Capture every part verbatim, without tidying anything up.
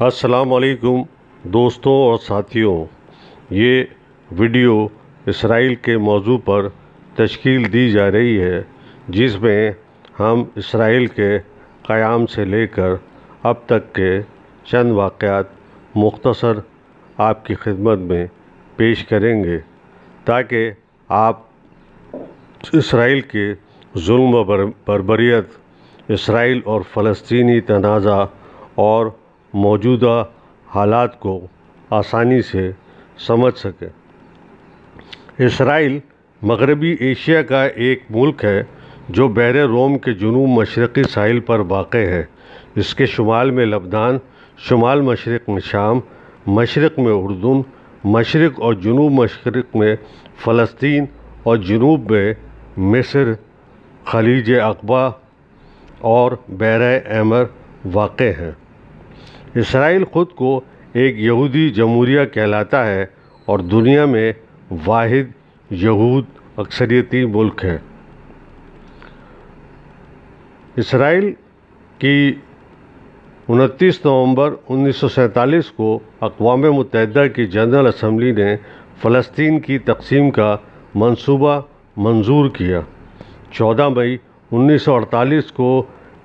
السلام علیکم دوستوں اور ساتھیوں، یہ ویڈیو اسرائیل کے موضوع پر تشکیل دی جا رہی ہے، جس میں ہم اسرائیل کے قیام سے لے کر اب تک کے چند واقعات مختصر آپ کی خدمت میں پیش کریں گے تاکہ آپ اسرائیل کے ظلم و بربریت، اسرائیل اور فلسطینی تنازع اور موجودہ حالات کو آسانی سے سمجھ سکیں۔ اسرائیل مغربی ایشیا کا ایک ملک ہے جو بحر روم کے جنوب مشرقی ساحل پر واقع ہے۔ اس کے شمال میں لبنان، شمال مشرق میں شام، مشرق میں اردن، مشرق اور جنوب مشرق میں فلسطین اور جنوب میں مصر، خلیج عقبہ اور بحر احمر واقع ہیں۔ اسرائیل خود کو ایک یہودی جمہوریہ کہلاتا ہے اور دنیا میں واحد یہود اکثریتی ملک ہے۔ اسرائیل کی انتیس نومبر انیس سو سینتالیس کو اقوام متحدہ کی جنرل اسمبلی نے فلسطین کی تقسیم کا منصوبہ منظور کیا۔ چودہ مئی انیس سو اڑتالیس کو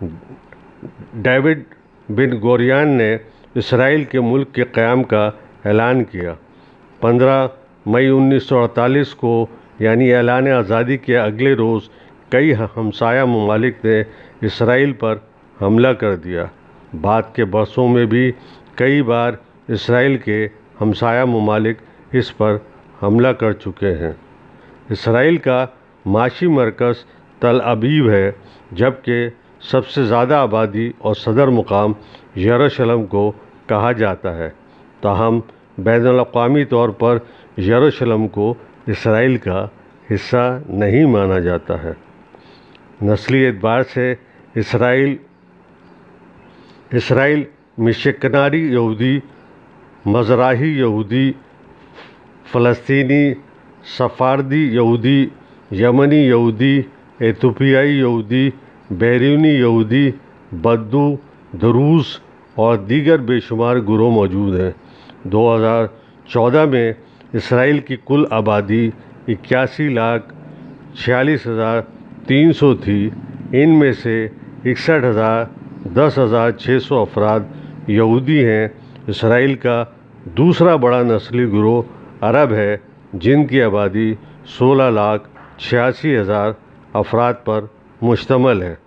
ڈیوڈ بن گوریون نے اسرائیل کے ملک کے قیام کا اعلان کیا۔ پندرہ مئی انیس سو اڑتالیس کو یعنی اعلان آزادی کے اگلے روز کئی ہمسایہ ممالک نے اسرائیل پر حملہ کر دیا۔ بعد کے برسوں میں بھی کئی بار اسرائیل کے ہمسایہ ممالک اس پر حملہ کر چکے ہیں۔ اسرائیل کا معاشی مرکز تل ابیب ہے، جبکہ سب سے زیادہ آبادی اور صدر مقام یروشلم کو کہا جاتا ہے، تاہم بین الاقوامی طور پر یروشلم کو اسرائیل کا حصہ نہیں مانا جاتا ہے۔ نسلی اعتبار سے اسرائیل اسرائیل مشکناری یہودی، مزراہی یہودی، فلسطینی، سفاردی یہودی، یمنی یہودی، ایتھوپیائی یہودی، بیرونی یہودی، بدو، دروز اور دیگر بے شمار گروہ موجود ہیں۔ دو ہزار چودہ میں اسرائیل کی کل آبادی اکیاسی لاکھ چھیالیس ہزار تین سو تھی۔ ان میں سے اکسٹھ ہزار دس ہزار چھ سو افراد یہودی ہیں۔ اسرائیل کا دوسرا بڑا نسلی گروہ عرب ہے، جن کی آبادی سولہ لاکھ چھیاسی ہزار افراد پر مشتمل ہے۔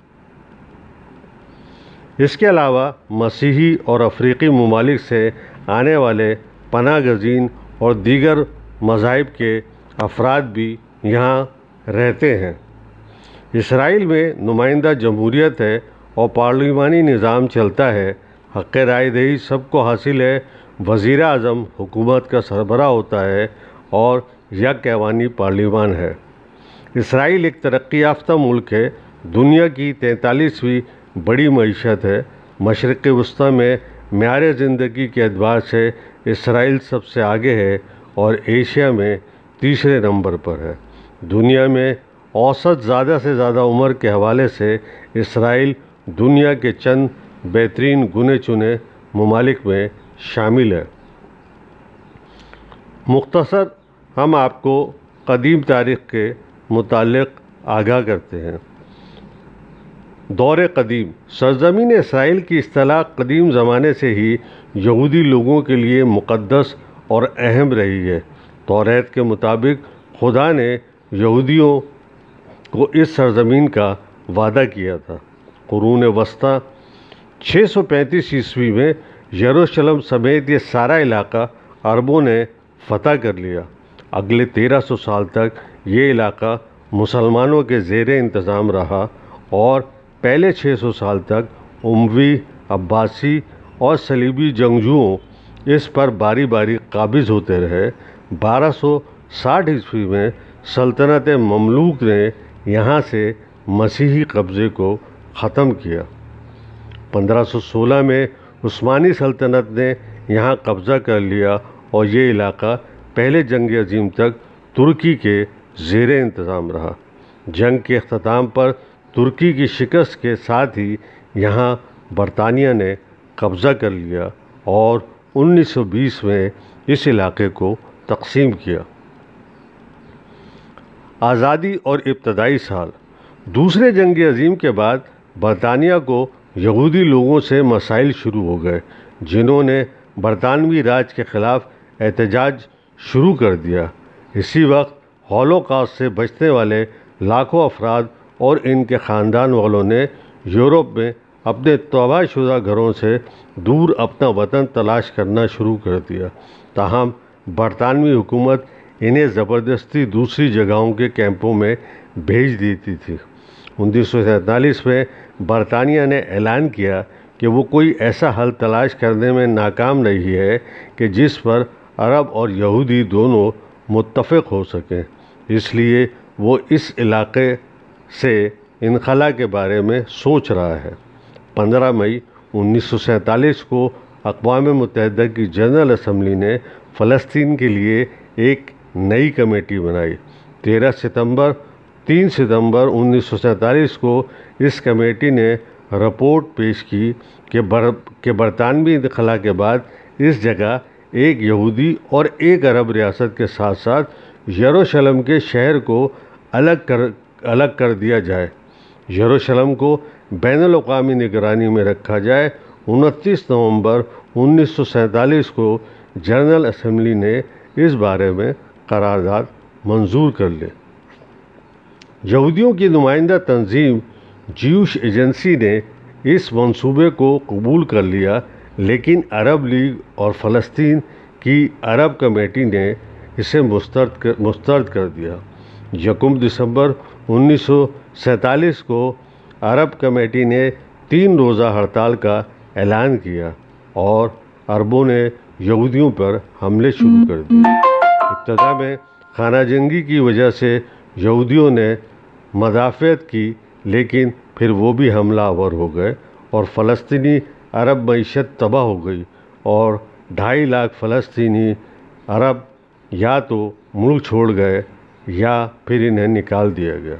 اس کے علاوہ مسیحی اور افریقی ممالک سے آنے والے پناہ گزین اور دیگر مذاہب کے افراد بھی یہاں رہتے ہیں۔ اسرائیل میں نمائندہ جمہوریت ہے اور پارلیمانی نظام چلتا ہے۔ حق رائے دہی سب کو حاصل ہے۔ وزیر اعظم حکومت کا سربراہ ہوتا ہے اور یک ایوانی پارلیمان ہے۔ اسرائیل ایک ترقی یافتہ ملک ہے، دنیا کی تینتالیسویں بڑی معیشت ہے۔ مشرق وسطیٰ میں معیار زندگی کے اعتبار سے اسرائیل سب سے آگے ہے اور ایشیا میں تیسرے نمبر پر ہے۔ دنیا میں اوسط زیادہ سے زیادہ عمر کے حوالے سے اسرائیل دنیا کے چند بہترین گنے چنے ممالک میں شامل ہے۔ مختصر ہم آپ کو قدیم تاریخ کے متعلق آگاہ کرتے ہیں۔ دور قدیم۔ سرزمین اسرائیل کی اصطلاح قدیم زمانے سے ہی یہودی لوگوں کے لیے مقدس اور اہم رہی ہے۔ توریت کے مطابق خدا نے یہودیوں کو اس سرزمین کا وعدہ کیا تھا۔ قرون وسطیٰ چھ سو پینتیس عیسوی میں یروشلم سمیت یہ سارا علاقہ عربوں نے فتح کر لیا۔ اگلے تیرہ سو سال تک یہ علاقہ مسلمانوں کے زیر انتظام رہا اور پہلے چھ سو سال تک اموی، عباسی اور صلیبی جنگجوؤں اس پر باری باری قابض ہوتے رہے۔ بارہ سو ساٹھ عیسوی میں سلطنت مملوک نے یہاں سے مسیحی قبضے کو ختم کیا۔ پندرہ سو سولہ میں عثمانی سلطنت نے یہاں قبضہ کر لیا اور یہ علاقہ پہلے جنگ عظیم تک ترکی کے زیر انتظام رہا۔ جنگ کے اختتام پر ترکی کی شکست کے ساتھ ہی یہاں برطانیہ نے قبضہ کر لیا اور انیس سو بیس میں اس علاقے کو تقسیم کیا۔ آزادی اور ابتدائی سال۔ دوسرے جنگ عظیم کے بعد برطانیہ کو یہودی لوگوں سے مسائل شروع ہو گئے، جنہوں نے برطانوی راج کے خلاف احتجاج شروع کر دیا۔ اسی وقت ہولوکاسٹ سے بچنے والے لاکھوں افراد اور ان کے خاندان والوں نے یورپ میں اپنے تباہ شدہ گھروں سے دور اپنا وطن تلاش کرنا شروع کر دیا۔ تاہم برطانوی حکومت انہیں زبردستی دوسری جگہوں کے کیمپوں میں بھیج دیتی تھی۔ انیس سو سینتالیس میں برطانیہ نے اعلان کیا کہ وہ کوئی ایسا حل تلاش کرنے میں ناکام نہیں ہے کہ جس پر عرب اور یہودی دونوں متفق ہو سکیں، اس لیے وہ اس علاقے سے انخلا کے بارے میں سوچ رہا ہے۔ پندرہ مئی انیس سو سینتالیس کو اقوام متحدہ کی جنرل اسمبلی نے فلسطین کے لیے ایک نئی کمیٹی بنائی۔ تیرہ ستمبر تین ستمبر انیس سو سینتالیس کو اس کمیٹی نے رپورٹ پیش کی کہ بر کہ برطانوی انخلا کے بعد اس جگہ ایک یہودی اور ایک عرب ریاست کے ساتھ ساتھ یروشلم کے شہر کو الگ کر الگ کر دیا جائے، یروشلم کو بین الاقوامی نگرانی میں رکھا جائے۔ انتیس نومبر انیس سو سینتالیس کو جنرل اسمبلی نے اس بارے میں قرارداد منظور کر لی۔ یہودیوں کی نمائندہ تنظیم جیوش ایجنسی نے اس منصوبے کو قبول کر لیا، لیکن عرب لیگ اور فلسطین کی عرب کمیٹی نے اسے مسترد کر مسترد کر دیا۔ یکم دسمبر انیس سو سینتالیس کو عرب کمیٹی نے تین روزہ ہڑتال کا اعلان کیا اور عربوں نے یہودیوں پر حملے شروع کر دیے۔ ابتدا میں خانہ جنگی کی وجہ سے یہودیوں نے مدافعت کی، لیکن پھر وہ بھی حملہ آور ہو گئے اور فلسطینی عرب معیشت تباہ ہو گئی اور ڈھائی لاکھ فلسطینی عرب یا تو ملک چھوڑ گئے یا پھر انہیں نکال دیا گیا۔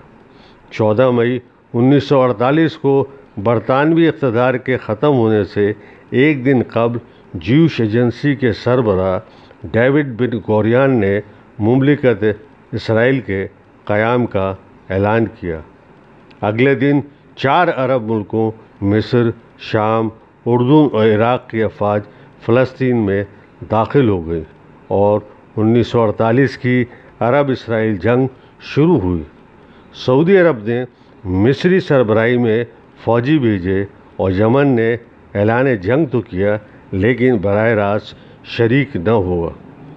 چودہ مئی انیس سو اڑتالیس کو برطانوی اقتدار کے ختم ہونے سے ایک دن قبل جیوش ایجنسی کے سربراہ ڈیوڈ بن گوریان نے مملکت اسرائیل کے قیام کا اعلان کیا۔ اگلے دن چار عرب ملکوں مصر، شام، اردن اور عراق کی افواج فلسطین میں داخل ہو گئی اور انیس سو اڑتالیس کی عرب اسرائیل جنگ شروع ہوئی۔ سعودی عرب نے مصری سربراہی میں فوجی بھیجے اور یمن نے اعلان جنگ تو کیا، لیکن براہ راست شریک نہ ہوا۔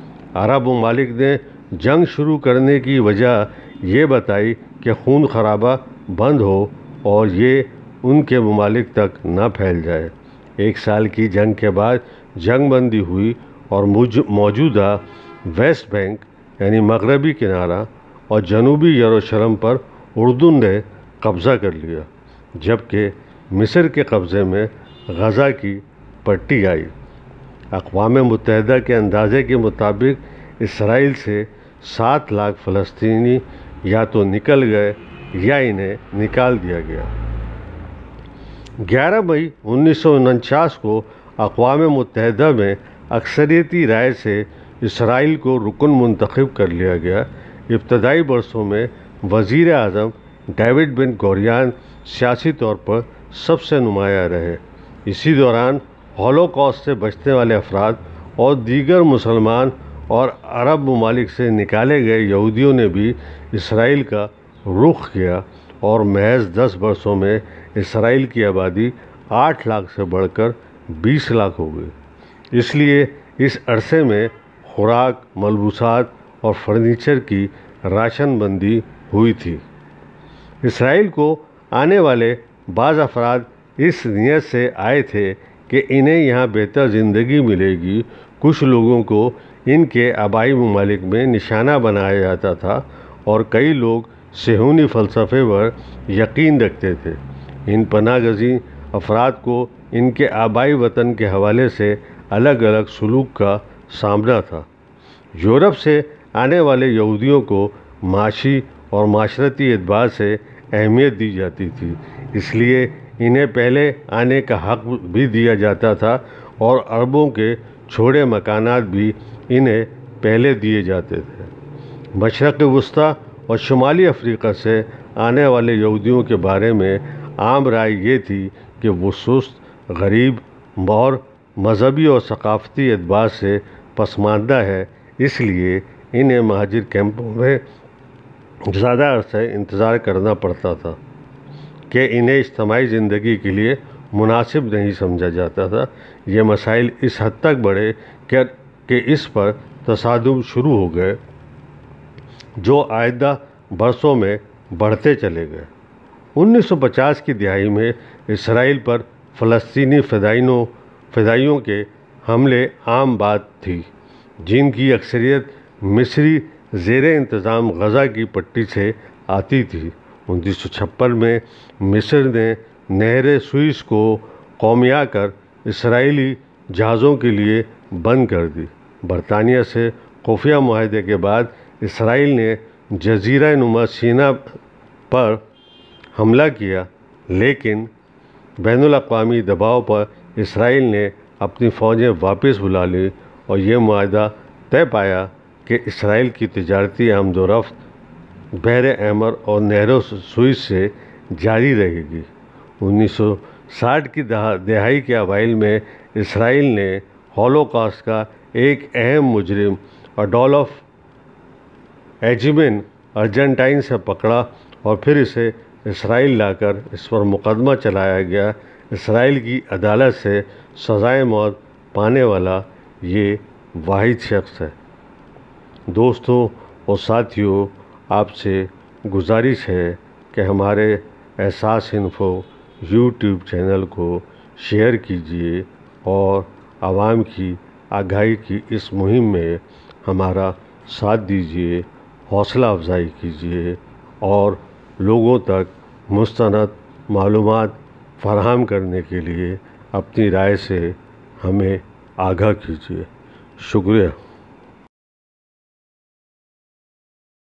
عرب ممالک نے جنگ شروع کرنے کی وجہ یہ بتائی کہ خون خرابہ بند ہو اور یہ ان کے ممالک تک نہ پھیل جائے۔ ایک سال کی جنگ کے بعد جنگ بندی ہوئی اور موجودہ ویسٹ بینک یعنی مغربی کنارہ اور جنوبی یروشلم پر اردن نے قبضہ کر لیا، جبکہ مصر کے قبضے میں غزہ کی پٹی آئی۔ اقوام متحدہ کے اندازے کے مطابق اسرائیل سے سات لاکھ فلسطینی یا تو نکل گئے یا انہیں نکال دیا گیا۔ گیارہ مئی انیس سو انچاس کو اقوام متحدہ میں اکثریتی رائے سے اسرائیل کو رکن منتخب کر لیا گیا۔ ابتدائی برسوں میں وزیر اعظم ڈیوڈ بن گوریان سیاسی طور پر سب سے نمایاں رہے۔ اسی دوران ہولوکاسٹ سے بچنے والے افراد اور دیگر مسلمان اور عرب ممالک سے نکالے گئے یہودیوں نے بھی اسرائیل کا رخ کیا اور محض دس برسوں میں اسرائیل کی آبادی آٹھ لاکھ سے بڑھ کر بیس لاکھ ہو گئی۔ اس لیے اس عرصے میں خوراک، ملبوسات اور فرنیچر کی راشن بندی ہوئی تھی۔ اسرائیل کو آنے والے بعض افراد اس نیت سے آئے تھے کہ انہیں یہاں بہتر زندگی ملے گی۔ کچھ لوگوں کو ان کے آبائی ممالک میں نشانہ بنایا جاتا تھا اور کئی لوگ صہیونی فلسفے پر یقین رکھتے تھے۔ ان پناہ گزین افراد کو ان کے آبائی وطن کے حوالے سے الگ الگ سلوک کا سامنا تھا۔ یورپ سے آنے والے یہودیوں کو معاشی اور معاشرتی اعتبار سے اہمیت دی جاتی تھی، اس لیے انہیں پہلے آنے کا حق بھی دیا جاتا تھا اور عربوں کے چھوڑے مکانات بھی انہیں پہلے دیے جاتے تھے۔ مشرق وسطیٰ اور شمالی افریقہ سے آنے والے یہودیوں کے بارے میں عام رائے یہ تھی کہ وہ سست، غریب اور مذہبی اور ثقافتی اعتبار سے پسماندہ ہے، اس لیے انہیں مہاجر کیمپوں میں زیادہ عرصہ انتظار کرنا پڑتا تھا کہ انہیں اجتماعی زندگی کے لیے مناسب نہیں سمجھا جاتا تھا۔ یہ مسائل اس حد تک بڑھے کہ کہ اس پر تصادم شروع ہو گئے جو آئندہ برسوں میں بڑھتے چلے گئے۔ انیس سو پچاس کی دہائی میں اسرائیل پر فلسطینی فدائیوں فدائیوں کے حملے عام بات تھی، جن کی اکثریت مصری زیر انتظام غزہ کی پٹی سے آتی تھی۔ انیس سو چھپن میں مصر نے نہر سوئس کو قومیہ کر اسرائیلی جہازوں کے لیے بند کر دی۔ برطانیہ سے خفیہ معاہدے کے بعد اسرائیل نے جزیرہ نما سینا پر حملہ کیا، لیکن بین الاقوامی دباؤ پر اسرائیل نے اپنی فوجیں واپس بلا لیں اور یہ معاہدہ طے پایا کہ اسرائیل کی تجارتی آمد و رفت بحر احمر اور نہر سوئس سے جاری رہے گی۔ انیس سو ساٹھ کی دہائی کے اوائل میں اسرائیل نے ہولوکاسٹ کا ایک اہم مجرم اڈولف ایجمن ارجنٹائن سے پکڑا اور پھر اسے اسرائیل لا کر اس پر مقدمہ چلایا گیا۔ اسرائیل کی عدالت سے سزائے موت پانے والا یہ واحد شخص ہے۔ دوستوں اور ساتھیوں، آپ سے گزارش ہے کہ ہمارے احساس انفو یوٹیوب چینل کو شیئر کیجیے اور عوام کی آگاہی کی اس مہم میں ہمارا ساتھ دیجیے، حوصلہ افزائی کیجیے اور لوگوں تک مستند معلومات فراہم کرنے کے لیے اپنی رائے سے ہمیں آگاہ کیجیے۔ شکریہ۔